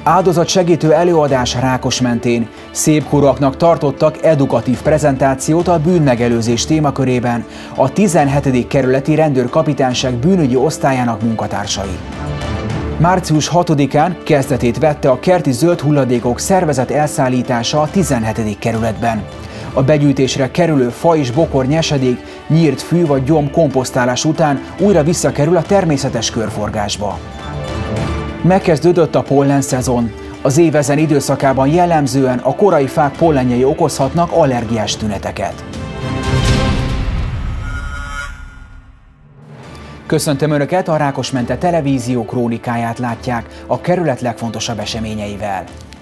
Áldozatsegítő előadás Rákosmentén. Szépkorúaknak tartottak edukatív prezentációt a bűnmegelőzés témakörében a 17. kerületi rendőrkapitányság bűnügyi osztályának munkatársai. Március 6-án kezdetét vette a kerti zöld hulladékok szervezett elszállítása a 17. kerületben. A begyűjtésre kerülő fa és bokor nyesedék, nyírt fű vagy gyom komposztálás után újra visszakerül a természetes körforgásba. Megkezdődött a pollenszezon. Az év ezen időszakában jellemzően a korai fák pollenjei okozhatnak allergiás tüneteket. Köszöntöm Önöket, a Rákosmente televízió krónikáját látják a kerület legfontosabb eseményeivel.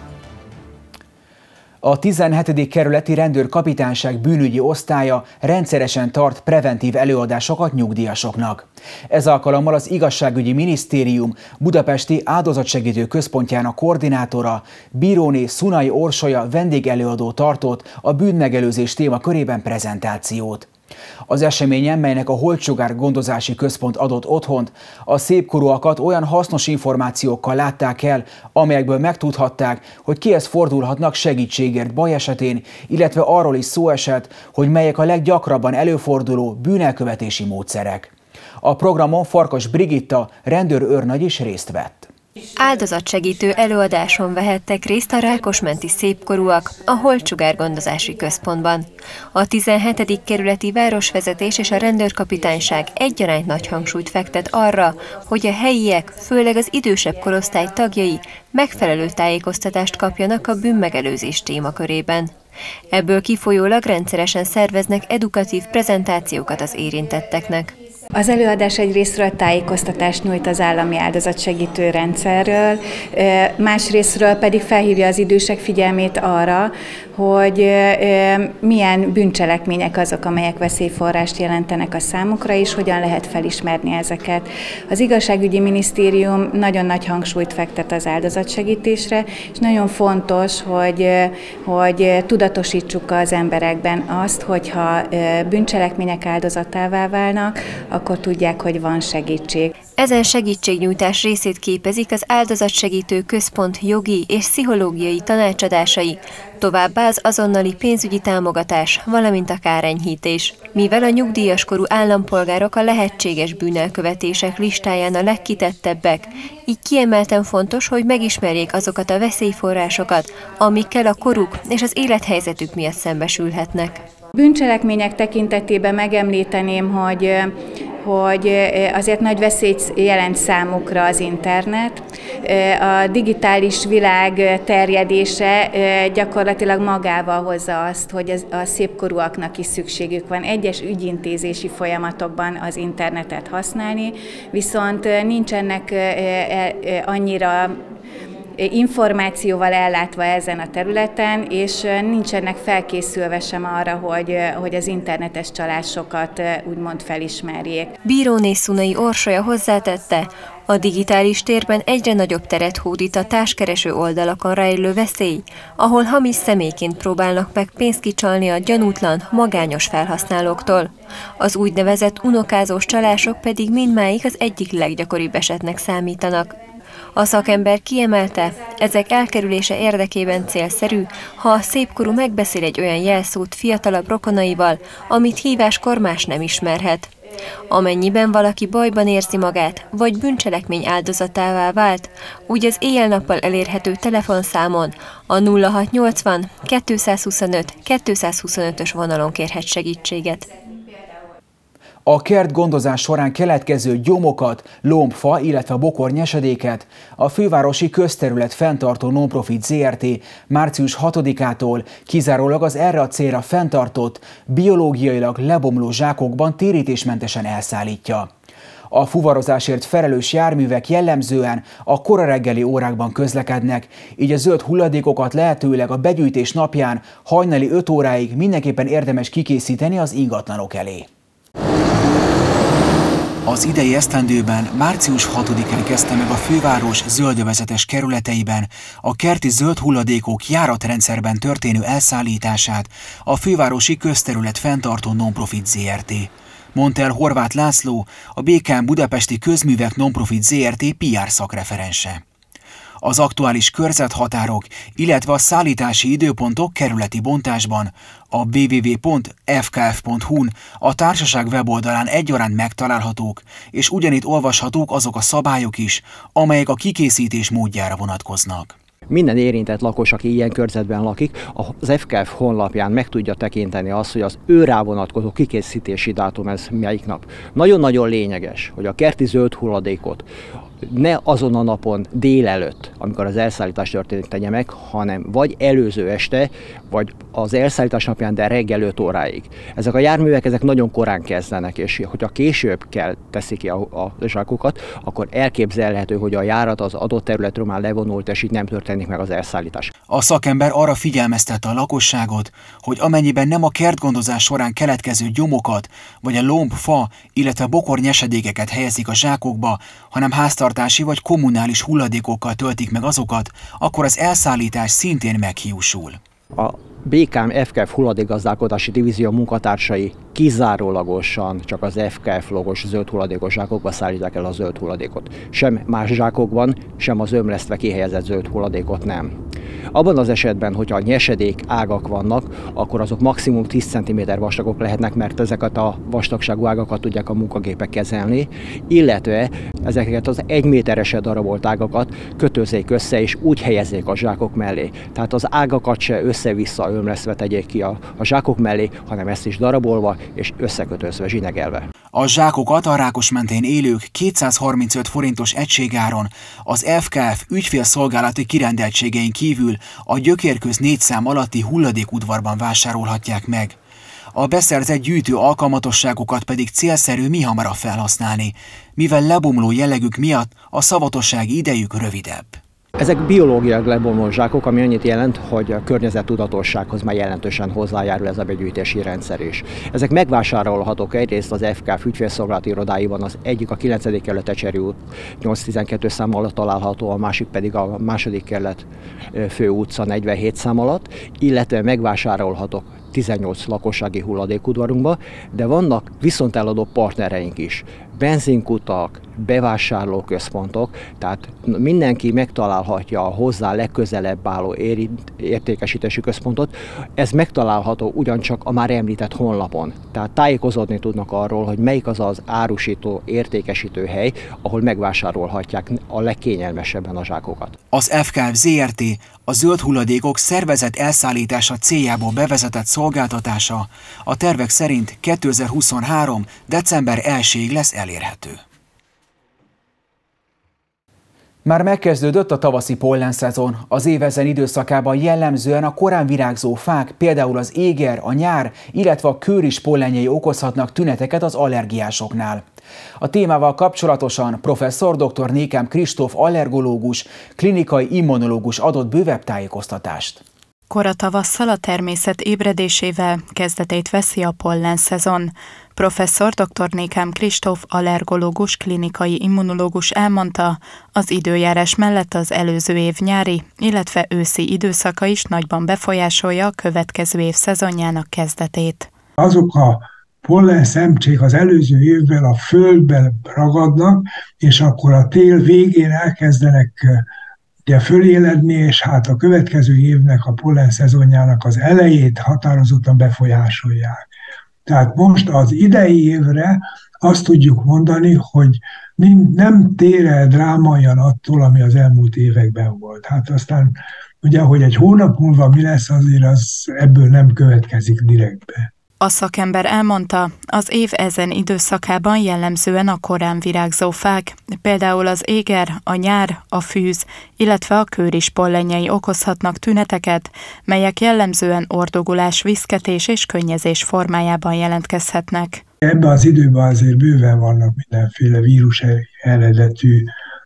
A 17. kerületi rendőrkapitányság bűnügyi osztálya rendszeresen tart preventív előadásokat nyugdíjasoknak. Ez alkalommal az Igazságügyi Minisztérium budapesti áldozatsegítő központjának koordinátora, bíróné Szunai Orsolya vendégelőadó tartott a bűnmegelőzés témakörében prezentációt. Az eseményen, melynek a Holtsugár Gondozási Központ adott otthont, a szépkorúakat olyan hasznos információkkal látták el, amelyekből megtudhatták, hogy kihez fordulhatnak segítségért baj esetén, illetve arról is szó esett, hogy melyek a leggyakrabban előforduló bűnelkövetési módszerek. A programon Farkas Brigitta rendőrőrnagy is részt vett. Áldozatsegítő előadáson vehettek részt a rákosmenti szépkorúak a Holtsugár Gondozási Központban. A 17. kerületi városvezetés és a rendőrkapitányság egyaránt nagy hangsúlyt fektet arra, hogy a helyiek, főleg az idősebb korosztály tagjai megfelelő tájékoztatást kapjanak a bűnmegelőzés témakörében. Ebből kifolyólag rendszeresen szerveznek edukatív prezentációkat az érintetteknek. Az előadás egyrészről tájékoztatást nyújt az állami áldozatsegítő rendszerről, másrészről pedig felhívja az idősek figyelmét arra, hogy milyen bűncselekmények azok, amelyek veszélyforrást jelentenek a számukra, és hogyan lehet felismerni ezeket. Az Igazságügyi Minisztérium nagyon nagy hangsúlyt fektet az áldozatsegítésre, és nagyon fontos, hogy tudatosítsuk az emberekben azt, hogyha bűncselekmények áldozatává válnak, akkor tudják, hogy van segítség. Ezen segítségnyújtás részét képezik az áldozatsegítő központ jogi és pszichológiai tanácsadásai, továbbá az azonnali pénzügyi támogatás, valamint a kárenyhítés. Mivel a nyugdíjas korú állampolgárok a lehetséges bűnelkövetések listáján a legkitettebbek, így kiemelten fontos, hogy megismerjék azokat a veszélyforrásokat, amikkel a koruk és az élethelyzetük miatt szembesülhetnek. Bűncselekmények tekintetében megemlíteném, hogy azért nagy veszélyt jelent számukra az internet. A digitális világ terjedése gyakorlatilag magával hozza azt, hogy a szépkorúaknak is szükségük van egyes ügyintézési folyamatokban az internetet használni, viszont nincsenek annyira információval ellátva ezen a területen, és nincsenek felkészülve sem arra, hogy az internetes csalásokat úgymond felismerjék. Bíróné Szunai Orsolya hozzátette, a digitális térben egyre nagyobb teret hódít a társkereső oldalakon rejlő veszély, ahol hamis személyként próbálnak meg pénzt kicsalni a gyanútlan, magányos felhasználóktól. Az úgynevezett unokázós csalások pedig mindmáig az egyik leggyakoribb esetnek számítanak. A szakember kiemelte, ezek elkerülése érdekében célszerű, ha a szépkorú megbeszél egy olyan jelszót fiatalabb rokonaival, amit híváskor más nem ismerhet. Amennyiben valaki bajban érzi magát, vagy bűncselekmény áldozatává vált, úgy az éjjel-nappal elérhető telefonszámon a 0680 225 225-ös vonalon kérhet segítséget. A kertgondozás során keletkező gyomokat, lombfa, illetve bokornyesedéket a fővárosi közterület fenntartó non-profit ZRT március 6-ától kizárólag az erre a célra fenntartott, biológiailag lebomló zsákokban térítésmentesen elszállítja. A fuvarozásért felelős járművek jellemzően a kora reggeli órákban közlekednek, így a zöld hulladékokat lehetőleg a begyűjtés napján hajnali 5 óráig mindenképpen érdemes kikészíteni az ingatlanok elé. Az idei esztendőben március 6-án kezdte meg a főváros zöldövezetes kerületeiben a kerti zöld hulladékok járatrendszerben történő elszállítását a fővárosi közterület fenntartó non-profit ZRT. Mondta el Horváth László, a BKM Budapesti Közművek non-profit ZRT PR szakreferense. Az aktuális körzethatárok, illetve a szállítási időpontok kerületi bontásban a www.fkf.hu-n a társaság weboldalán egyaránt megtalálhatók, és ugyanitt olvashatók azok a szabályok is, amelyek a kikészítés módjára vonatkoznak. Minden érintett lakos, aki ilyen körzetben lakik, az FKF honlapján meg tudja tekinteni azt, hogy az ő rá vonatkozó kikészítési dátum ez melyik nap. Nagyon-nagyon lényeges, hogy a kerti zöld hulladékot ne azon a napon délelőtt, amikor az elszállítás történik, tegye meg, hanem vagy előző este, vagy az elszállítás napján, de reggel 5 óráig. Ezek a járművek nagyon korán kezdenek, és hogyha később teszik ki a zsákokat, akkor elképzelhető, hogy a járat az adott területről már levonult, és így nem történik meg az elszállítás. A szakember arra figyelmeztette a lakosságot, hogy amennyiben nem a kertgondozás során keletkező gyomokat, vagy a lomb, fa, illetve bokornyesedékeket helyezik a zsákokba, hanem háztartási vagy kommunális hulladékokkal töltik meg azokat, akkor az elszállítás szintén meghiúsul. A BKM FKF hulladékgazdálkodási divízió munkatársai kizárólagosan csak az FKF logos zöld hulladékos zsákokba szállítják el a zöld hulladékot. Sem más zsákokban, sem az ömlesztve kihelyezett zöld hulladékot nem. Abban az esetben, hogyha nyesedék ágak vannak, akkor azok maximum 10 cm vastagok lehetnek, mert ezeket a vastagságú ágakat tudják a munkagépek kezelni, illetve ezeket az 1 méteresre darabolt ágakat kötözzék össze, és úgy helyezzék a zsákok mellé. Tehát az ágakat se össze-vissza ömlesztve tegyék ki a zsákok mellé, hanem ezt is darabolva és összekötözve, zsinegelve. A zsákokat a Rákosmentén élők 235 forintos egységáron az FKF ügyfélszolgálati kirendeltségein kívül a Gyökérköz 4 szám alatti hulladékudvarban vásárolhatják meg. A beszerzett gyűjtő alkalmatosságokat pedig célszerű mihamarabb felhasználni, mivel lebomló jellegük miatt a szavatossági idejük rövidebb. Ezek biológiailag lebomló zsákok, ami annyit jelent, hogy a környezettudatossághoz már jelentősen hozzájárul ez a begyűjtési rendszer is. Ezek megvásárolhatók egyrészt az FKF ügyfélszolgálati irodáiban, az egyik a 9. kerület Ecseri út 812 szám alatt található, a másik pedig a 2. kerület Fő utca 47 szám alatt, illetve megvásárolhatók 18 lakossági hulladékudvarunkba, de vannak viszonteladó partnereink is. Benzinkutak, bevásárlóközpontok, tehát mindenki megtalálhatja a hozzá legközelebb álló értékesítési központot. Ez megtalálható ugyancsak a már említett honlapon. Tehát tájékozódni tudnak arról, hogy melyik az az árusító, értékesítő hely, ahol megvásárolhatják a legkényelmesebben a zsákokat. Az FKF Zrt. A zöld hulladékok szervezett elszállítása céljából bevezetett szolgáltatása a tervek szerint 2023. december 1-ig lesz elérhető. Már megkezdődött a tavaszi pollenszezon. Az év ezen időszakában jellemzően a korán virágzó fák, például az éger, a nyár, illetve a kőris pollenjei okozhatnak tüneteket az allergiásoknál. A témával kapcsolatosan professzor dr. Nékem Kristóf allergológus, klinikai immunológus adott bővebb tájékoztatást. Kora tavasszal a természet ébredésével kezdetét veszi a pollenszezon. Professzor dr. Nékem Kristóf allergológus, klinikai immunológus elmondta, az időjárás mellett az előző év nyári, illetve őszi időszaka is nagyban befolyásolja a következő év szezonjának kezdetét. Azok a pollenszemcsék az előző évvel a földben ragadnak, és akkor a tél végén elkezdenek ugye föléledni, és hát a következő évnek a pollenszezonjának az elejét határozottan befolyásolják. Tehát most az idei évre azt tudjuk mondani, hogy nem tér el drámaian attól, ami az elmúlt években volt. Hát aztán ugye, hogy egy hónap múlva mi lesz, azért az ebből nem következik direktbe. A szakember elmondta, az év ezen időszakában jellemzően a korán virágzó fák, például az éger, a nyár, a fűz, illetve a kőris pollenjei okozhatnak tüneteket, melyek jellemzően ordogulás, viszketés és könnyezés formájában jelentkezhetnek. Ebben az időben azért bőven vannak mindenféle vírus eredetű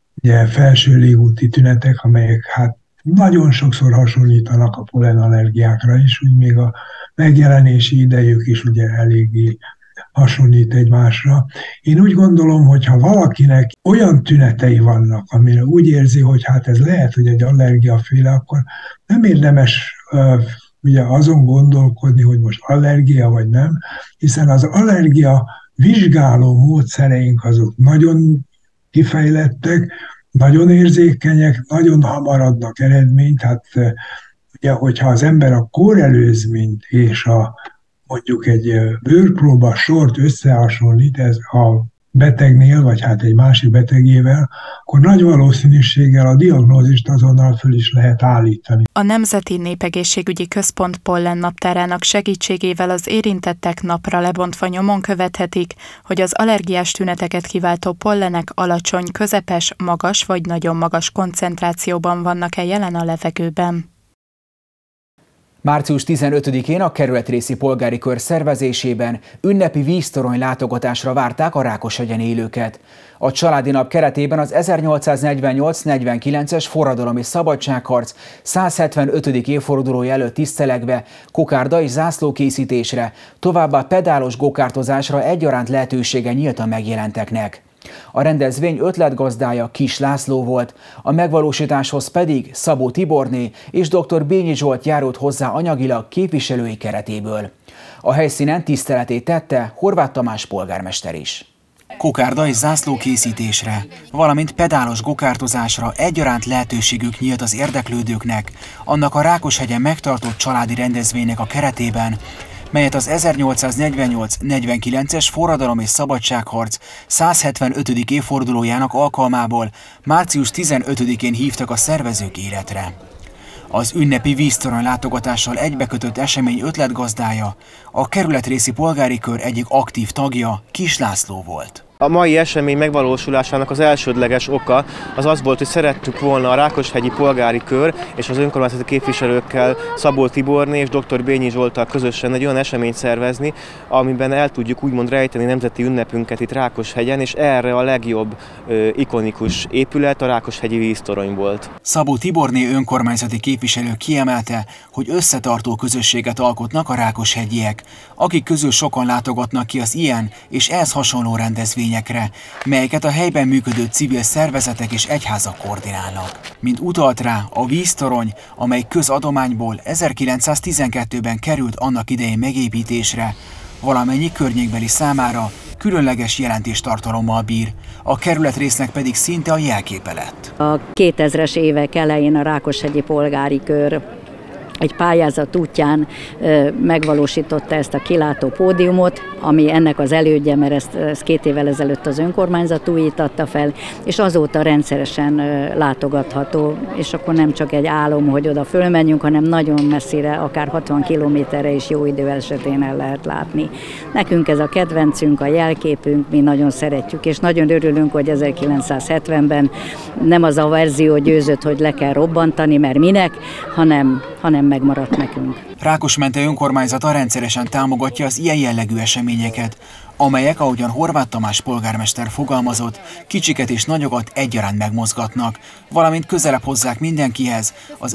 felső légúti tünetek, amelyek hát nagyon sokszor hasonlítanak a pollenallergiákra is, úgy még a megjelenési idejük is ugye eléggé hasonlít egymásra. Én úgy gondolom, hogy ha valakinek olyan tünetei vannak, amire úgy érzi, hogy hát ez lehet, hogy egy allergiaféle, akkor nem érdemes ugye azon gondolkodni, hogy most allergia vagy nem, hiszen az allergia vizsgáló módszereink azok nagyon kifejlettek, nagyon érzékenyek, nagyon hamar adnak eredményt. Hát ugye, hogyha az ember a kórelőzményt és mondjuk egy bőrpróba sort összehasonlít ez a betegnél, vagy hát egy másik betegével, akkor nagy valószínűséggel a diagnózist azonnal föl is lehet állítani. A Nemzeti Népegészségügyi Központ pollen naptárának segítségével az érintettek napra lebontva nyomon követhetik, hogy az allergiás tüneteket kiváltó pollenek alacsony, közepes, magas vagy nagyon magas koncentrációban vannak-e jelen a levegőben. Március 15-én a kerületrészi polgári kör szervezésében ünnepi víztorony látogatásra várták a Rákoshegyen élőket. A családi nap keretében az 1848-49-es forradalom és szabadságharc 175. évfordulója előtt tisztelegve kokárda és zászlókészítésre, továbbá pedálos gokártozásra egyaránt lehetősége nyílt a megjelenteknek. A rendezvény ötletgazdája Kis László volt, a megvalósításhoz pedig Szabó Tiborné és dr. Bényi Zsolt járult hozzá anyagilag képviselői keretéből. A helyszínen tiszteletét tette Horváth Tamás polgármester is. Kokárda és zászlókészítésre, valamint pedálos gokártozásra egyaránt lehetőségük nyílt az érdeklődőknek, annak a Rákoshegyen megtartott családi rendezvénynek a keretében, melyet az 1848-49-es forradalom és szabadságharc 175. évfordulójának alkalmából március 15-én hívtak a szervezők életre. Az ünnepi víztorony látogatással egybekötött esemény ötletgazdája, a kerületrészi polgári kör egyik aktív tagja, Kis László volt. A mai esemény megvalósulásának az elsődleges oka az volt, hogy szerettük volna a Rákoshegyi polgári kör és az önkormányzati képviselőkkel, Szabó Tiborné és dr. Bényi Zsolttal közösen egy olyan eseményt szervezni, amiben el tudjuk úgymond rejteni nemzeti ünnepünket itt Rákoshegyen, és erre a legjobb ikonikus épület a Rákoshegyi víztorony volt. Szabó Tiborné önkormányzati képviselő kiemelte, hogy összetartó közösséget alkotnak a rákoshegyiek, akik közül sokan látogatnak ki az ilyen és ehhez hasonló rendezvényekre, melyeket a helyben működő civil szervezetek és egyházak koordinálnak. Mint utalt rá, a víztorony, amely közadományból 1912-ben került annak idején megépítésre, valamennyi környékbeli számára különleges jelentéstartalommal bír, a kerületrésznek pedig szinte a jelképe lett. A 2000-es évek elején a Rákoshegyi polgári kör egy pályázat útján megvalósította ezt a kilátó pódiumot, ami ennek az elődje, mert ezt 2 évvel ezelőtt az önkormányzat újítatta fel, és azóta rendszeresen látogatható, és akkor nem csak egy álom, hogy oda fölmenjünk, hanem nagyon messzire, akár 60 kilométerre is jó idő esetén el lehet látni. Nekünk ez a kedvencünk, a jelképünk, mi nagyon szeretjük, és nagyon örülünk, hogy 1970-ben nem az a verzió győzött, hogy le kell robbantani, mert minek, hanem megmaradt nekünk. Rákosmente önkormányzata rendszeresen támogatja az ilyen jellegű eseményeket, amelyek, ahogyan Horváth Tamás polgármester fogalmazott, kicsiket és nagyokat egyaránt megmozgatnak, valamint közelebb hozzák mindenkihez az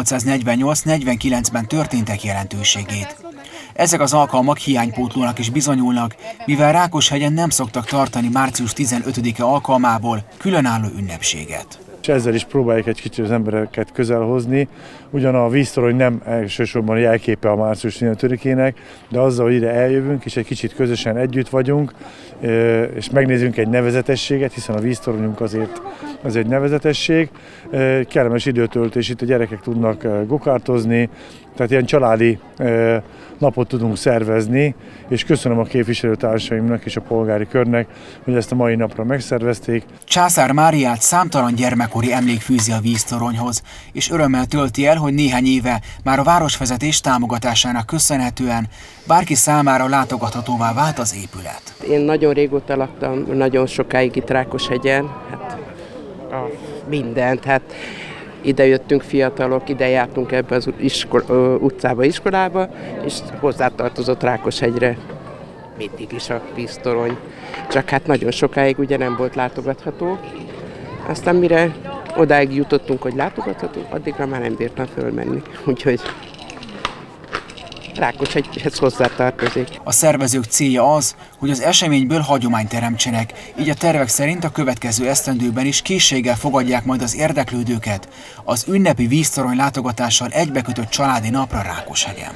1848-49-ben történtek jelentőségét. Ezek az alkalmak hiánypótlónak is bizonyulnak, mivel Rákoshegyen nem szoktak tartani március 15-e alkalmából különálló ünnepséget. És ezzel is próbáljuk egy kicsit az embereket közel hozni. Ugyan a víztorony nem elsősorban jelképe a március 15-ének, de azzal, hogy ide eljövünk, és egy kicsit közösen együtt vagyunk, és megnézzünk egy nevezetességet, hiszen a víztoronyunk azért az egy nevezetesség. Kellemes időtöltés, itt a gyerekek tudnak gokártozni, tehát ilyen családi napot tudunk szervezni, és köszönöm a képviselőtársaimnak és a polgári körnek, hogy ezt a mai napra megszervezték. Császár Máriát számtalan gyermekkori emlék fűzi a víztoronyhoz, és örömmel tölti el, hogy néhány éve már a városvezetés támogatásának köszönhetően bárki számára látogathatóvá vált az épület. Én nagyon régóta laktam, nagyon sokáig itt Rákoshegyen, mindent, ide jöttünk fiatalok, ide jártunk ebbe az utcába, iskolába, és hozzátartozott Rákoshegyre mindig is a víztorony. Csak nagyon sokáig ugye nem volt látogatható. Aztán mire odáig jutottunk, hogy látogatható, addigra már nem bírtam fölmenni. Úgyhogy Rákoshegyhez hozzátartozik. A szervezők célja az, hogy az eseményből hagyományt teremtsenek, így a tervek szerint a következő esztendőben is készséggel fogadják majd az érdeklődőket az ünnepi víztorony látogatással egybekötött családi napra Rákoshegyen.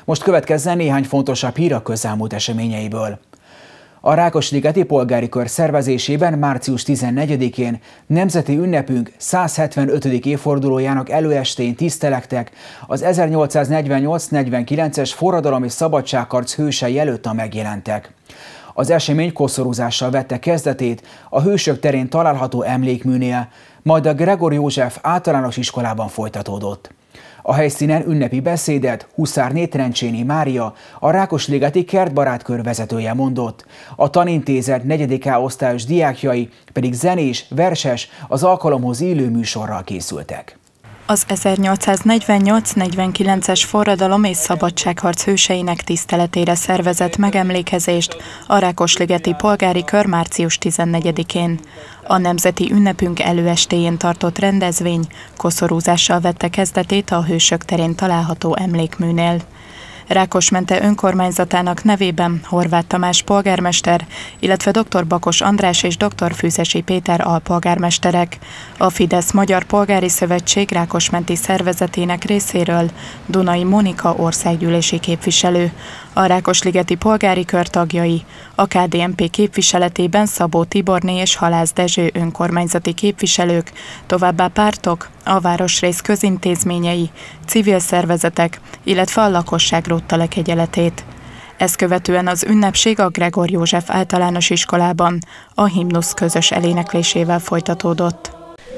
Most következzen néhány fontosabb hír a közelmúlt eseményeiből. A Rákosligeti Polgári Kör szervezésében március 14-én nemzeti ünnepünk 175. évfordulójának előestén tisztelektek az 1848-49-es forradalom és szabadságharc hősei előtt a megjelentek. Az esemény koszorúzással vette kezdetét a Hősök terén található emlékműnél, majd a Gregor József általános iskolában folytatódott. A helyszínen ünnepi beszédet Huszárné Trencséni Mária, a Rákosligeti Kertbarátkör vezetője mondott, a tanintézet 4. A osztályos diákjai pedig zenés, verses, az alkalomhoz illő műsorral készültek. Az 1848-49-es forradalom és szabadságharc hőseinek tiszteletére szervezett megemlékezést a Rákosligeti Polgári Kör március 14-én. A nemzeti ünnepünk előestéjén tartott rendezvény koszorúzással vette kezdetét a Hősök terén található emlékműnél. Rákosmente önkormányzatának nevében Horváth Tamás polgármester, illetve dr. Bakos András és dr. Füzesi Péter alpolgármesterek, a Fidesz Magyar Polgári Szövetség rákosmenti szervezetének részéről Dunai Monika országgyűlési képviselő, a Rákosligeti Polgári Kör tagjai, a KDNP képviseletében Szabó Tiborné és Halász Dezső önkormányzati képviselők, továbbá pártok, a városrész közintézményei, civil szervezetek, illetve a lakosság Róttalek-egyeletét. Ezt követően az ünnepség a Gregor József általános iskolában a himnusz közös eléneklésével folytatódott.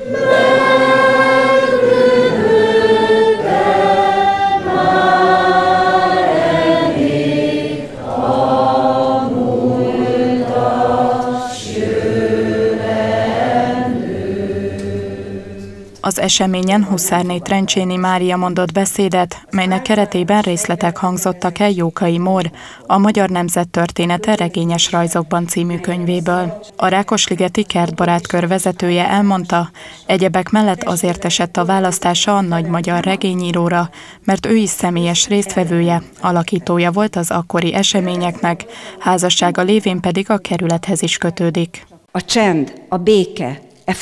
Az eseményen Huszárné Trencséni Mária mondott beszédet, melynek keretében részletek hangzottak el Jókai Mór, a Magyar Nemzet története regényes rajzokban című könyvéből. A Rákosligeti Kertbarátkör vezetője elmondta, egyebek mellett azért esett a választása a nagy magyar regényíróra, mert ő is személyes résztvevője, alakítója volt az akkori eseményeknek, házassága lévén pedig a kerülethez is kötődik. A csend, a béke,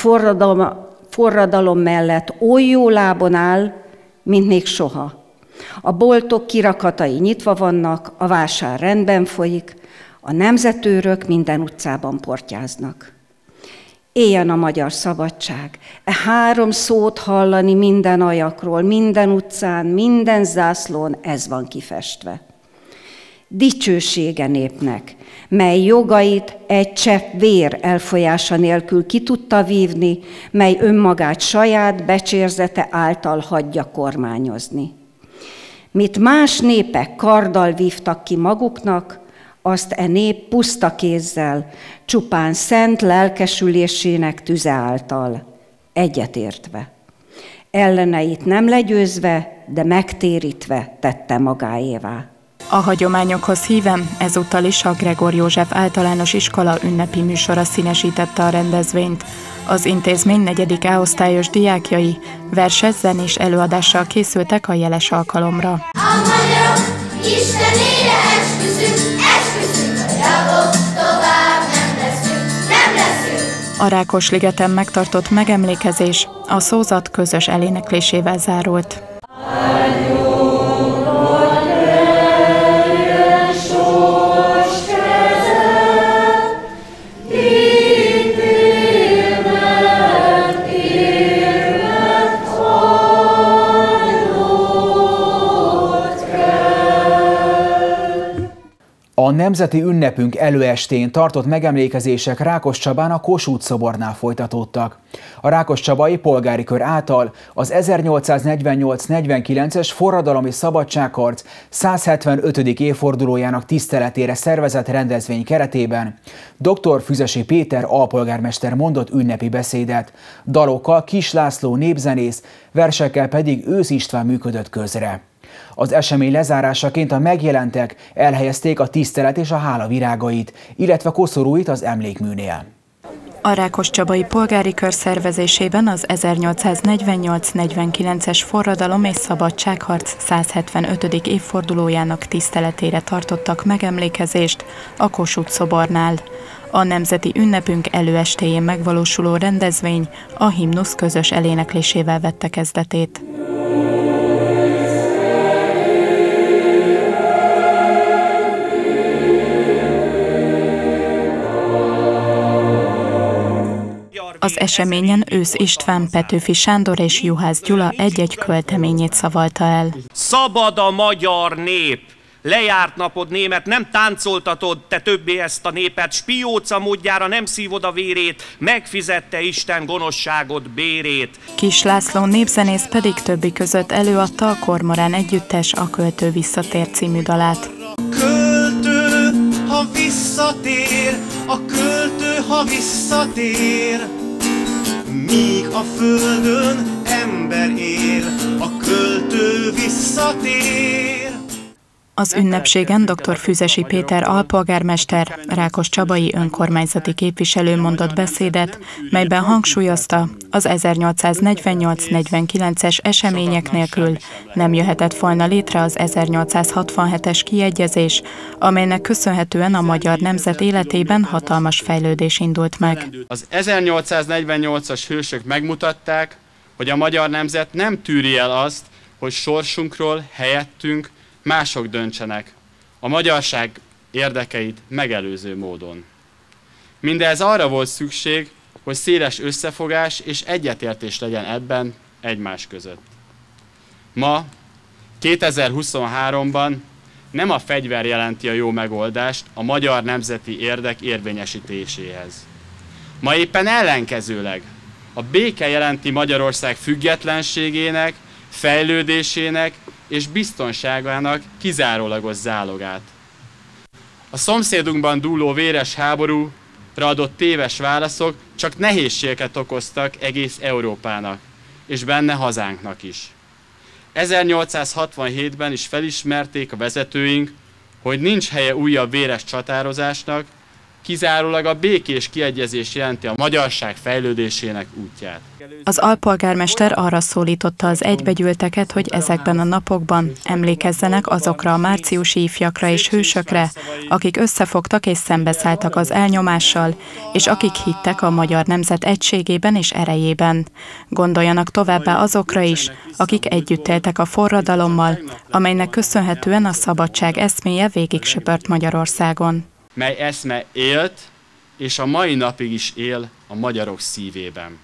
forradalom mellett oly jó lábon áll, mint még soha. A boltok kirakatai nyitva vannak, a vásár rendben folyik, a nemzetőrök minden utcában portyáznak. Éljen a magyar szabadság! E 3 szót hallani minden ajakról, minden utcán, minden zászlón, ez van kifestve. Dicsősége népnek, mely jogait egy csepp vér elfolyása nélkül ki tudta vívni, mely önmagát saját becsérzete által hagyja kormányozni. Mit más népek karddal vívtak ki maguknak, azt e nép puszta kézzel, csupán szent lelkesülésének tüze által, egyetértve. Elleneit nem legyőzve, de megtérítve tette magáévá. A hagyományokhoz híven ezúttal is a Gregor József általános iskola ünnepi műsora színesítette a rendezvényt. Az intézmény 4. A osztályos diákjai verses, zenés előadással készültek a jeles alkalomra. A magyarok Istenére esküszünk, hogy rabok tovább nem leszünk. A Rákosligeten megtartott megemlékezés a szózat közös eléneklésével zárult. A nemzeti ünnepünk előestén tartott megemlékezések Rákoscsabán a Kossuth szobornál folytatódtak. A Rákoscsabai Polgári Kör által az 1848-49-es forradalom és szabadságharc 175. évfordulójának tiszteletére szervezett rendezvény keretében dr. Füzesi Péter alpolgármester mondott ünnepi beszédet, dalokkal Kis László népzenész, versekkel pedig Ősz István működött közre. Az esemény lezárásaként a megjelentek elhelyezték a tisztelet és a hála virágait, illetve koszorúit az emlékműnél. A Rákoscsabai Polgári Kör szervezésében az 1848-49-es forradalom és szabadságharc 175. évfordulójának tiszteletére tartottak megemlékezést a Kossuth szobornál. A nemzeti ünnepünk előestéjén megvalósuló rendezvény a himnusz közös eléneklésével vette kezdetét. eseményen Ősz István, Petőfi Sándor és Juhász Gyula egy-egy költeményét szavalta el. Szabad a magyar nép! Lejárt napod német, nem táncoltatod te többé ezt a népet, spióca módjára nem szívod a vérét, megfizette Isten gonoszságod bérét. Kis László népzenész pedig többi között előadta a Kormorán Együttes A költő visszatér című dalát. Költő, ha visszatér, a költő, ha visszatér, míg a földön ember él, a költő visszatér. Az ünnepségen dr. Füzesi Péter alpolgármester, rákoscsabai önkormányzati képviselő mondott beszédet, melyben hangsúlyozta, az 1848-49-es események nélkül nem jöhetett volna létre az 1867-es kiegyezés, amelynek köszönhetően a magyar nemzet életében hatalmas fejlődés indult meg. Az 1848-as hősök megmutatták, hogy a magyar nemzet nem tűri el azt, hogy sorsunkról helyettünk mások döntsenek, a magyarság érdekeit megelőző módon. Mindez arra volt szükség, hogy széles összefogás és egyetértés legyen ebben egymás között. Ma, 2023-ban nem a fegyver jelenti a jó megoldást a magyar nemzeti érdek érvényesítéséhez. Ma éppen ellenkezőleg a béke jelenti Magyarország függetlenségének, fejlődésének és biztonságának kizárólagos zálogát. A szomszédunkban dúló véres háborúra adott téves válaszok csak nehézségeket okoztak egész Európának, és benne hazánknak is. 1867-ben is felismerték a vezetőink, hogy nincs helye újabb véres csatározásnak, kizárólag a békés kiegyezés jelenti a magyarság fejlődésének útját. Az alpolgármester arra szólította az egybegyűlteket, hogy ezekben a napokban emlékezzenek azokra a márciusi ifjakra és hősökre, akik összefogtak és szembeszálltak az elnyomással, és akik hittek a magyar nemzet egységében és erejében. Gondoljanak továbbá azokra is, akik együtt éltek a forradalommal, amelynek köszönhetően a szabadság eszméje végig söpört Magyarországon. Mely eszme élt, és a mai napig is él a magyarok szívében.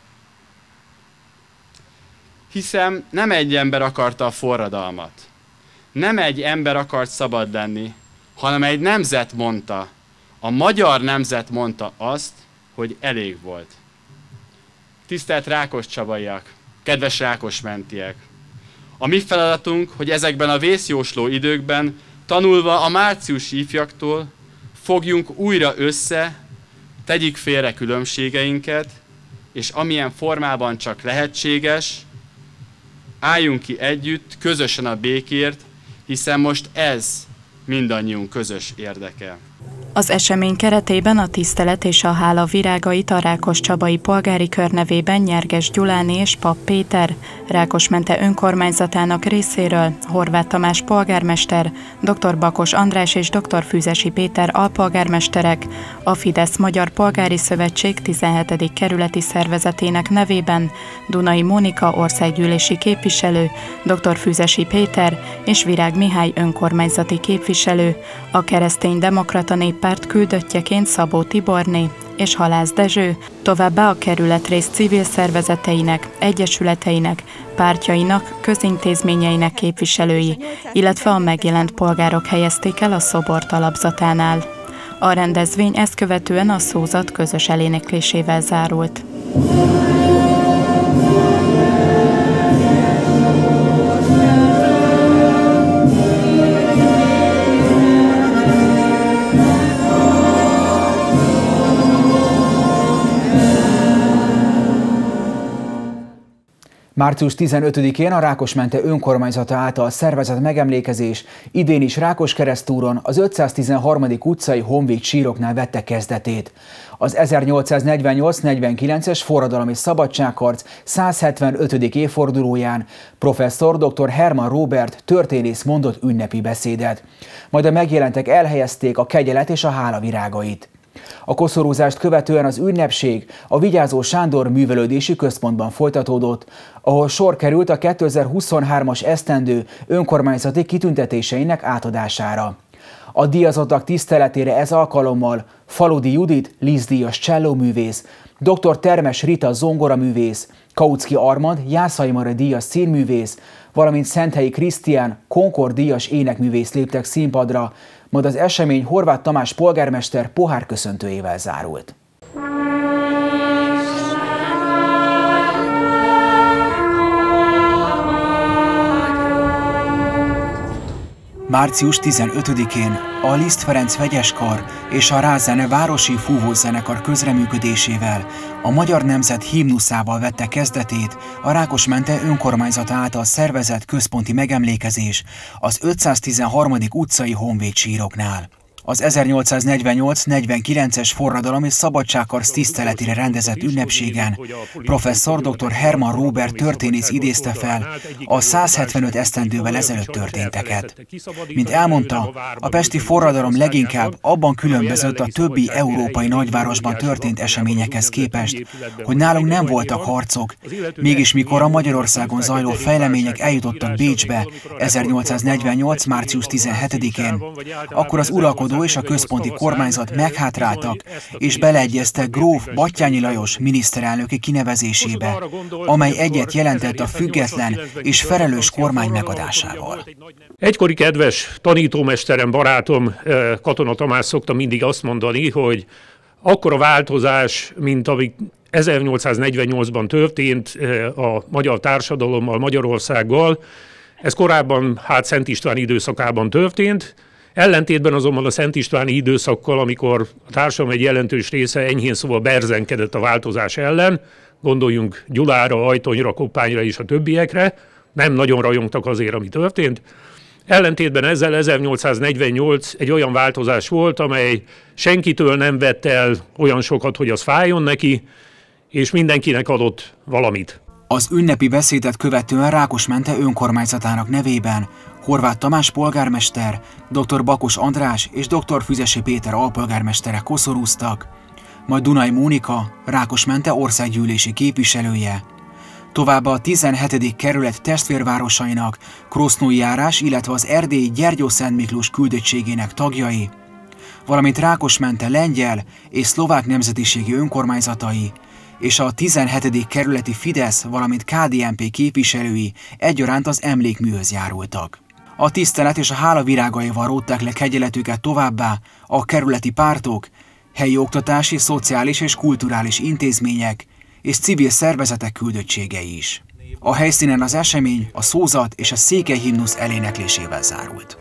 Hiszen nem egy ember akarta a forradalmat, nem egy ember akart szabad lenni, hanem egy nemzet mondta, a magyar nemzet mondta azt, hogy elég volt. Tisztelt rákoscsabaiak, kedves rákosmentiek! A mi feladatunk, hogy ezekben a vészjósló időkben, tanulva a márciusi ifjaktól, fogjunk újra össze, tegyük félre különbségeinket, és amilyen formában csak lehetséges, álljunk ki együtt, közösen a békért, hiszen most ez mindannyiunk közös érdeke. Az esemény keretében a tisztelet és a hála virágait a Rákoscsabai polgári kör nevében Nyerges Gyuláné és Papp Péter, Rákosmente önkormányzatának részéről Horváth Tamás polgármester, dr. Bakos András és dr. Füzesi Péter alpolgármesterek, a Fidesz Magyar Polgári Szövetség 17. kerületi szervezetének nevében Dunai Mónika országgyűlési képviselő, dr. Füzesi Péter és Virág Mihály önkormányzati képviselő, a Kereszténydemokrata Néppárt küldöttjeként Szabó Tiborné és Halász Dezső, továbbá a kerületrész civil szervezeteinek, egyesületeinek, pártjainak, közintézményeinek képviselői, illetve a megjelent polgárok helyezték el a szobor talapzatánál. A rendezvény ezt követően a szózat közös eléneklésével zárult. Március 15-én a Rákosmente önkormányzata által szervezett megemlékezés idén is Rákoskeresztúron az 513. utcai Honvéd síroknál vette kezdetét. Az 1848-49-es forradalmi szabadságharc 175. évfordulóján professzor dr. Herman Róbert történész mondott ünnepi beszédet. Majd a megjelentek elhelyezték a kegyelet és a hála virágait. A koszorúzást követően az ünnepség a Vigyázó Sándor Művelődési Központban folytatódott, ahol sor került a 2023-as esztendő önkormányzati kitüntetéseinek átadására. A díjazottak tiszteletére ez alkalommal Faludi Judit, Liszt-díjas csellóművész, dr. Termes Rita zongoraművész, Kautsky Armand, Jászai Mari díjas színművész, valamint Szenthelyi Krisztián, Concord díjas énekművész léptek színpadra, majd az esemény Horváth Tamás polgármester pohárköszöntőjével zárult. Március 15-én a Liszt Ferenc Vegyeskar és a Rázene Városi Fúvózenekar közreműködésével a Magyar Nemzet himnuszával vette kezdetét a Rákosmente önkormányzata által szervezett központi megemlékezés az 513. utcai honvédsíroknál. Az 1848-49-es forradalom és szabadságharc tiszteletére rendezett ünnepségen professzor dr. Hermann Róbert történész idézte fel a 175 esztendővel ezelőtt történteket. Mint elmondta, a pesti forradalom leginkább abban különbözött a többi európai nagyvárosban történt eseményekhez képest, hogy nálunk nem voltak harcok, mégis mikor a Magyarországon zajló fejlemények eljutottak Bécsbe 1848. március 17-én, akkor az uralkodó és a központi kormányzat meghátráltak, és beleegyeztek gróf Batthyány Lajos miniszterelnöki kinevezésébe, amely egyet jelentett a független és felelős kormány megadásával. Egykori kedves tanítómesterem, barátom, Katona Tamás szokta mindig azt mondani, hogy akkora változás, mint ami 1848-ban történt a magyar társadalommal, Magyarországgal, ez korábban Szent István időszakában történt, ellentétben azonban a Szent Istváni időszakkal, amikor a társadalom egy jelentős része enyhén szóval berzenkedett a változás ellen, gondoljunk Gyulára, Ajtonyra, Koppányra és a többiekre, nem nagyon rajongtak azért, ami történt. Ellentétben ezzel 1848 egy olyan változás volt, amely senkitől nem vett el olyan sokat, hogy az fájjon neki, és mindenkinek adott valamit. Az ünnepi beszédet követően Rákosmente önkormányzatának nevében Horváth Tamás polgármester, dr. Bakos András és dr. Füzesi Péter alpolgármestere koszorúztak, majd Dunai Mónika, Rákosmente országgyűlési képviselője. Továbbá a 17. kerület testvérvárosainak, Krosznói járás, illetve az erdélyi Gyergyószent Miklós küldöttségének tagjai, valamint Rákosmente lengyel és szlovák nemzetiségi önkormányzatai, és a 17. kerületi Fidesz, valamint KDNP képviselői egyaránt az emlékműhöz járultak. A tisztelet és a hála virágaival rótták le kegyeletüket továbbá a kerületi pártok, helyi oktatási, szociális és kulturális intézmények és civil szervezetek küldöttségei is. A helyszínen az esemény a szózat és a székely himnusz eléneklésével zárult.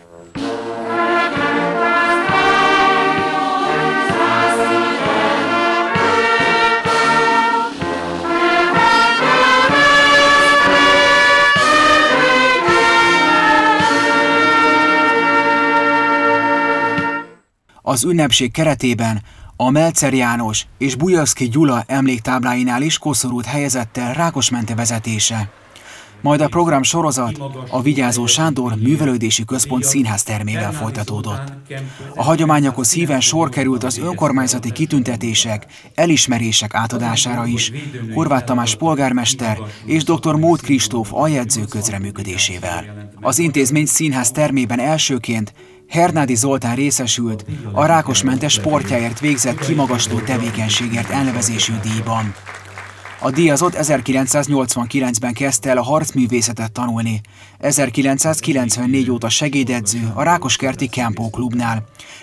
Az ünnepség keretében a Melzer János és Bujavszky Gyula emléktábláinál is koszorút helyezett el Rákosmente vezetése. Majd a program sorozat a Vigyázó Sándor Művelődési Központ színháztermével folytatódott. A hagyományokhoz híven sor került az önkormányzati kitüntetések, elismerések átadására is, Horváth Tamás polgármester és dr. Móth Kristóf aljegyző közreműködésével. Az intézmény színháztermében elsőként Hernádi Zoltán részesült a Rákosmente sportjáért végzett kimagasló tevékenységért elnevezésű díjban. A díjazott 1989-ben kezdte el a harcművészetet tanulni, 1994 óta segédedző a Rákoskerti Kempó klubnál,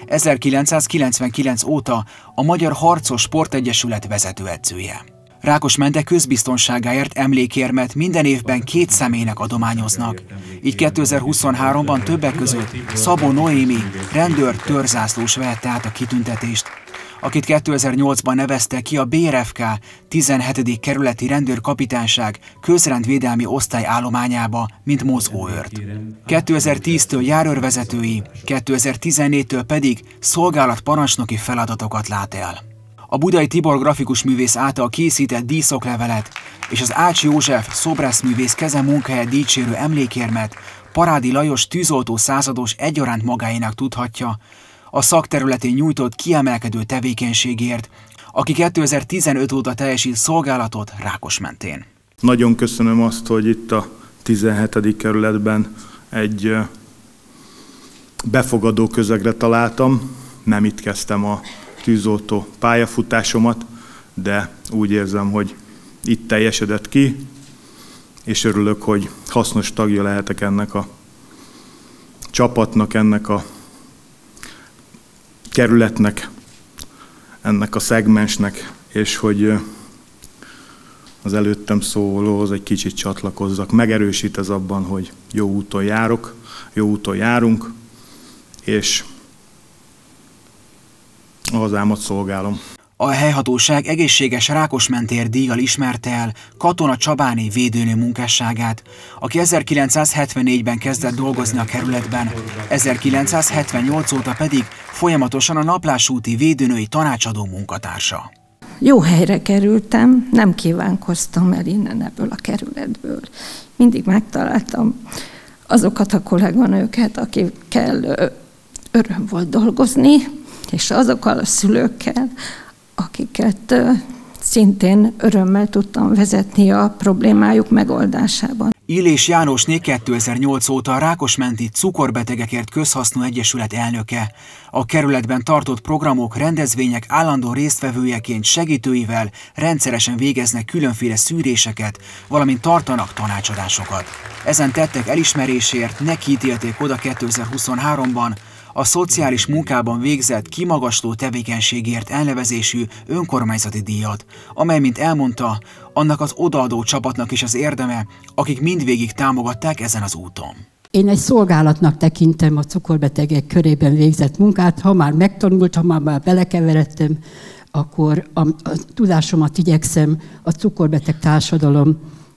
1999 óta a Magyar Harcos Sportegyesület vezetőedzője. Rákosmente közbiztonságáért emlékérmet minden évben 2 személynek adományoznak. Így 2023-ban többek között Szabó Noémi rendőr törzászlós vehette át a kitüntetést, akit 2008-ban nevezte ki a BRFK 17. kerületi rendőrkapitányság közrendvédelmi osztály állományába, mint mozgóőrt. 2010-től járőrvezetői, 2014-től pedig szolgálatparancsnoki feladatokat lát el. A Budai Tibor grafikus művész által készített díszoklevelet és az Ács József szobrászművész kezemunkáját dicsérő emlékérmet Parádi Lajos tűzoltó százados egyaránt magáénak tudhatja a szakterületén nyújtott kiemelkedő tevékenységért, aki 2015 óta teljesít szolgálatot Rákosmentén. Nagyon köszönöm azt, hogy itt a 17. kerületben egy befogadó közegre találtam. Nem itt kezdtem a tűzoltó pályafutásomat, de úgy érzem, hogy itt teljesedett ki, és örülök, hogy hasznos tagja lehetek ennek a csapatnak, ennek a kerületnek, ennek a szegmensnek, és hogy az előttem szólóhoz egy kicsit csatlakozzak. Megerősít ez abban, hogy jó úton járok, jó úton járunk, és a hazámat szolgálom. A helyhatóság egészséges Rákosmentér díjjal ismerte el Katona Csabáné védőnő munkásságát, aki 1974-ben kezdett dolgozni a kerületben, 1978 óta pedig folyamatosan a Naplás úti védőnői tanácsadó munkatársa. Jó helyre kerültem, nem kívánkoztam el innen ebből a kerületből. Mindig megtaláltam azokat a kolléganőket, akikkel öröm volt dolgozni, és azokkal a szülőkkel, akiket szintén örömmel tudtam vezetni a problémájuk megoldásában. Illés Jánosné 2008 óta a Rákosmenti Cukorbetegekért Közhasznú Egyesület elnöke. A kerületben tartott programok, rendezvények állandó résztvevőjeként segítőivel rendszeresen végeznek különféle szűréseket, valamint tartanak tanácsadásokat. Ezen tettek elismerésért nekiítélték oda 2023-ban a szociális munkában végzett kimagasló tevékenységért elnevezésű önkormányzati díjat, amely, mint elmondta, annak az odaadó csapatnak is az érdeme, akik mindvégig támogatták ezen az úton. Én egy szolgálatnak tekintem a cukorbetegek körében végzett munkát, ha már megtanultam, ha már belekeveredtem, akkor a tudásomat igyekszem a cukorbeteg társadalom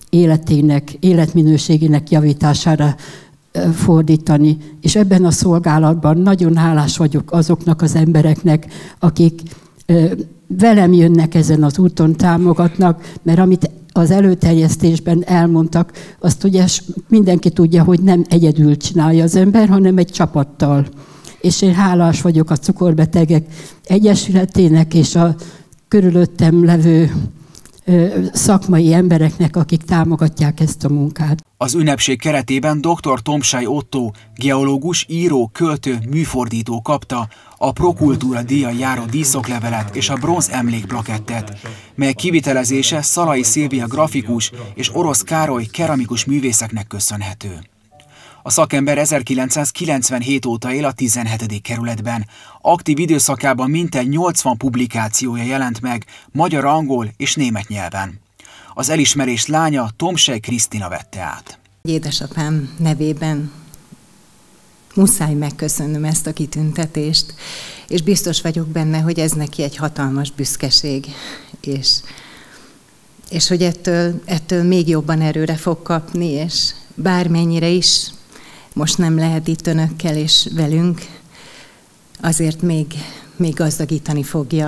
életminőségének javítására fordítani, és ebben a szolgálatban nagyon hálás vagyok azoknak az embereknek, akik velem jönnek ezen az úton, támogatnak, mert amit az előterjesztésben elmondtak, azt ugye mindenki tudja, hogy nem egyedül csinálja az ember, hanem egy csapattal. És én hálás vagyok a Cukorbetegek Egyesületének és a körülöttem levő szakmai embereknek, akik támogatják ezt a munkát. Az ünnepség keretében dr. Tomsai Otto, geológus, író, költő, műfordító kapta a Prokultúra díjjal járó díszoklevelet és a bronz emlékplakettet, mely kivitelezése Szalai Szilvia grafikus és Orosz Károly keramikus művészeknek köszönhető. A szakember 1997 óta él a 17. kerületben. Aktív időszakában mintegy 80 publikációja jelent meg magyar, angol és német nyelven. Az elismerés lánya Tomsai Krisztina vette át. Édesapám nevében muszáj megköszönnöm ezt a kitüntetést, és biztos vagyok benne, hogy ez neki egy hatalmas büszkeség, és hogy ettől még jobban erőre fog kapni, és bármennyire is most nem lehet itt önökkel és velünk, azért még gazdagítani fogja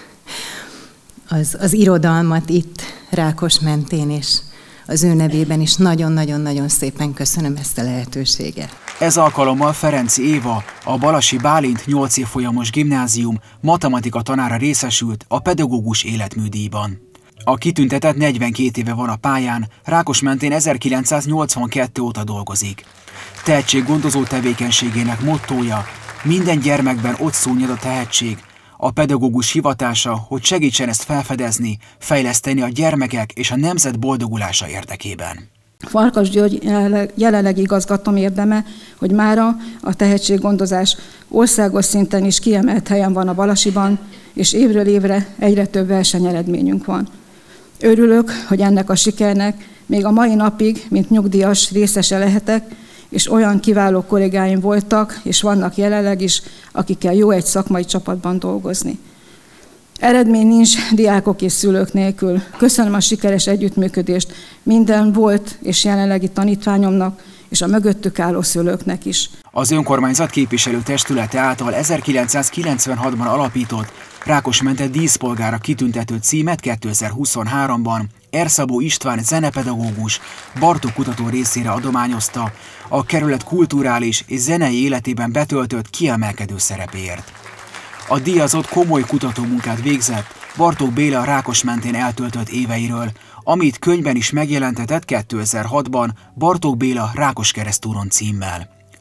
az irodalmat itt Rákosmentén, és az ő nevében is nagyon-nagyon-nagyon szépen köszönöm ezt a lehetőséget. Ez alkalommal Ferenczy Éva, a Balasi Bálint 8 évfolyamos gimnázium matematika tanára részesült a pedagógus életműdíjban. A kitüntetett 42 éve van a pályán, Rákosmentén 1982 óta dolgozik. Tehetséggondozó tevékenységének mottója: minden gyermekben ott szúnyad a tehetség. A pedagógus hivatása, hogy segítsen ezt felfedezni, fejleszteni a gyermekek és a nemzet boldogulása érdekében. Farkas György jelenlegi igazgatóm érdeme, hogy mára a tehetséggondozás országos szinten is kiemelt helyen van a Balasiban, és évről évre egyre több versenyeredményünk van. Örülök, hogy ennek a sikernek még a mai napig, mint nyugdíjas részese lehetek, és olyan kiváló kollégáim voltak, és vannak jelenleg is, akikkel jó egy szakmai csapatban dolgozni. Eredmény nincs diákok és szülők nélkül. Köszönöm a sikeres együttműködést minden volt és jelenlegi tanítványomnak, és a mögöttük álló szülőknek is. Az önkormányzat képviselőtestülete által 1996-ban alapított Rákosmente díszpolgára kitüntető címet 2023-ban Erszabó István zenepedagógus Bartók kutató részére adományozta a kerület kulturális és zenei életében betöltött kiemelkedő szerepéért. A díjazott komoly kutatómunkát végzett Bartók Béla Rákosmentén eltöltött éveiről, amit könyvben is megjelentetett 2006-ban Bartók Béla Rákoskeresztúron címmel.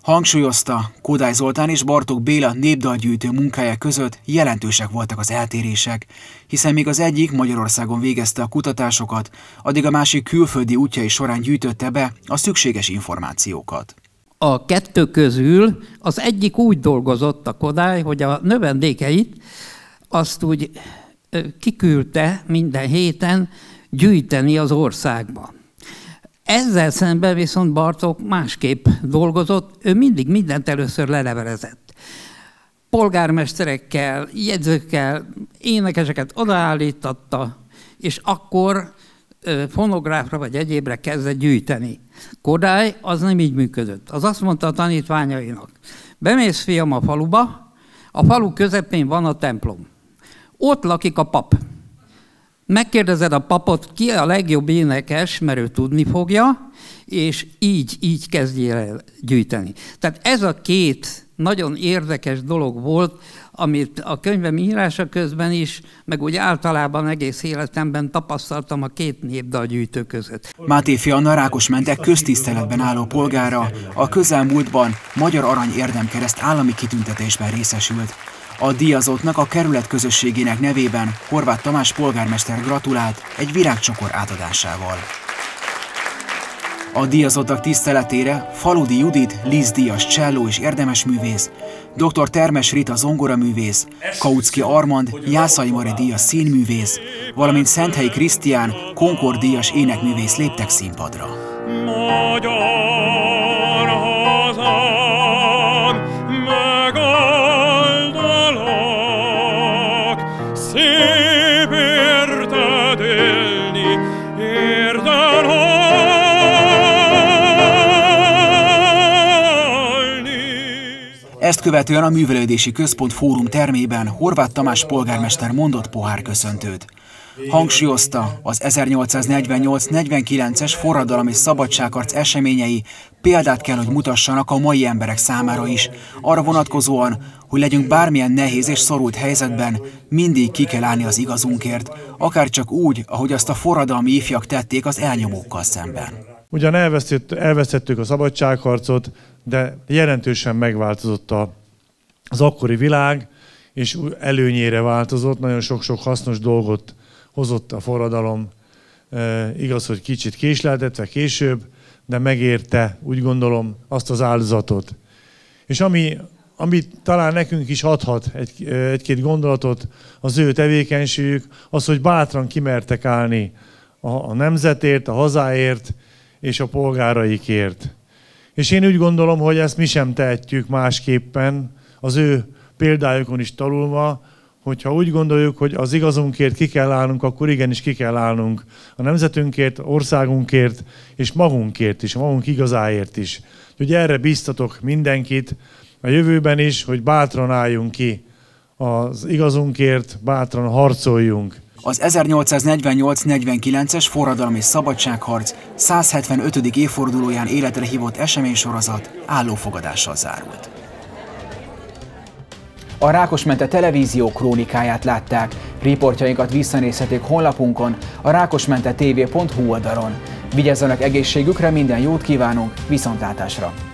Hangsúlyozta, Kodály Zoltán és Bartók Béla népdalgyűjtő munkája között jelentősek voltak az eltérések, hiszen míg az egyik Magyarországon végezte a kutatásokat, addig a másik külföldi útjai során gyűjtötte be a szükséges információkat. A kettő közül az egyik úgy dolgozott, a Kodály, hogy a növendékeit azt úgy kiküldte minden héten gyűjteni az országba. Ezzel szemben viszont Bartók másképp dolgozott, ő mindig mindent először lelevelezett. Polgármesterekkel, jegyzőkkel, énekeseket odaállítatta, és akkor fonográfra vagy egyébre kezdett gyűjteni. Kodály az nem így működött. Az azt mondta a tanítványainak, bemész fiam a faluba, a falu közepén van a templom. Ott lakik a pap. Megkérdezed a papot, ki a legjobb énekes, mert ő tudni fogja, és így kezdjél el gyűjteni. Tehát ez a két nagyon érdekes dolog volt, amit a könyvem írása közben is, meg úgy általában egész életemben tapasztaltam a két népdalgyűjtő között. Mátéfi Anna Rákosmentek köztiszteletben álló polgára a közelmúltban Magyar Arany Érdemkereszt állami kitüntetésben részesült. A díjazottnak a kerület közösségének nevében Horváth Tamás polgármester gratulált egy virágcsokor átadásával. A díjazottak tiszteletére Faludi Judit, Liszt-díjas cselló és érdemesművész, dr. Termes Rita zongoraművész, Kautsky Armand, Jászai Mari díjas színművész, valamint Szenthelyi Krisztián, Concord díjas énekművész léptek színpadra. Magyar hazám, megáldalak, szép érted élni, érted Ezt követően a Művelődési Központ Fórum termében Horváth Tamás polgármester mondott pohárköszöntőt. Hangsúlyozta, az 1848-49-es forradalom és szabadságharc eseményei példát kell, hogy mutassanak a mai emberek számára is, arra vonatkozóan, hogy legyünk bármilyen nehéz és szorult helyzetben, mindig ki kell állni az igazunkért, akár csak úgy, ahogy azt a forradalmi ifjak tették az elnyomókkal szemben. Ugyan elvesztettük a szabadságharcot, de jelentősen megváltozott az akkori világ, és előnyére változott, nagyon sok-sok hasznos dolgot hozott a forradalom. Igaz, hogy kicsit késleltetve később, de megérte, úgy gondolom, azt az áldozatot. És ami talán nekünk is adhat egy-két gondolatot, az ő tevékenységük, az, hogy bátran kimertek állni a nemzetért, a hazáért és a polgáraikért. És én úgy gondolom, hogy ezt mi sem tehetjük másképpen, az ő példájukon is tanulva, hogyha úgy gondoljuk, hogy az igazunkért ki kell állnunk, akkor igenis ki kell állnunk a nemzetünkért, országunkért, és magunkért is, a magunk igazáért is. Úgyhogy erre bíztatok mindenkit a jövőben is, hogy bátran álljunk ki az igazunkért, bátran harcoljunk. Az 1848-49-es forradalom és szabadságharc 175. évfordulóján életre hívott eseménysorozat állófogadással zárult. A Rákosmente televízió krónikáját látták. Riportjainkat visszanézhetik honlapunkon, a rákosmentetv.hu oldalon. Vigyázzanak egészségükre, minden jót kívánunk, viszontlátásra!